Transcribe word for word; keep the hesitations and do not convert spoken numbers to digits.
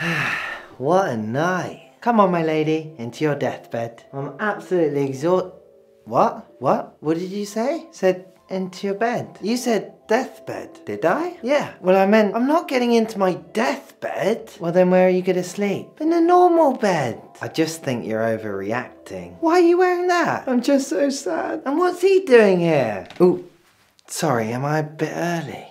What a night. Come on, my lady, into your deathbed. I'm absolutely exhausted. What? What? What did you say? Said into your bed. You said deathbed, did I? Yeah. Well, I meant I'm not getting into my deathbed. Well, then where are you gonna sleep? In a normal bed. I just think you're overreacting. Why are you wearing that? I'm just so sad. And what's he doing here? Ooh, sorry, am I a bit early?